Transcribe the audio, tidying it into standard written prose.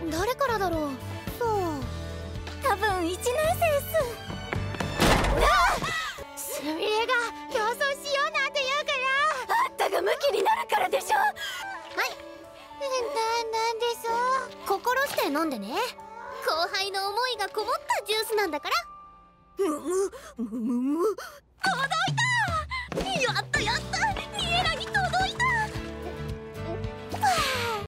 誰からだろう。そう、多分1年生っす。うわっ、すみれが競争しようなんて言うから、あんたがムキになるからでしょ。はい、なんでしょう。心して飲んでね。後輩の思いがこもったジュースなんだから。